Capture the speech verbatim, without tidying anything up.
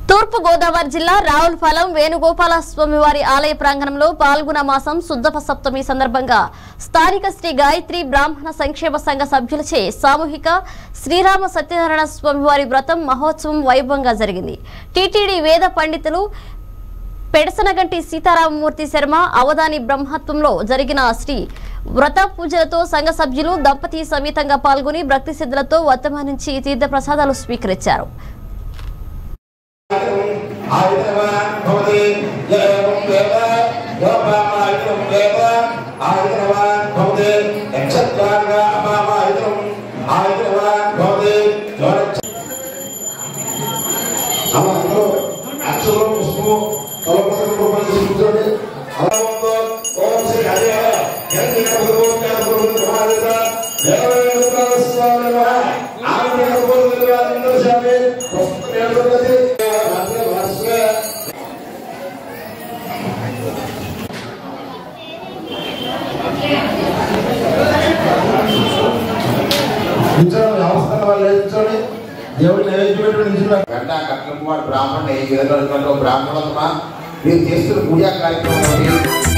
తూర్పు గోదావరి జిల్లా రావులపాలెం వేణుగోపాల స్వామి వారి ఆలయ ప్రాంగణంలో పాల్గొన మాసం శుద్ధ సప్తమి సందర్భంగా స్థానిక శ్రీ గాయత్రి బ్రాహ్మణ సంక్షేమ సంఘ సభ్యులచే సామూహిక శ్రీరామ సత్యనారాయణ స్వామి వారి వ్రతం మహోత్సవం వైభవంగా జరిగింది. టీటీడీ వేద పండితులు పెడసనగంటి సీతారామమూర్తి శర్మ అవధాని బ్రహ్మత్వంలో జరిగిన శ్రీ వ్రత పూజలతో సంఘ సభ్యులు దంపతి సమేతంగా పాల్గొని భక్తి సిద్ధులతో వర్తమానించి తీర్థ ప్రసాదాలు స్వీకరించారు. బ్రాహ్మణ బ్రాహ్మణ పూజా కార్యక్రమం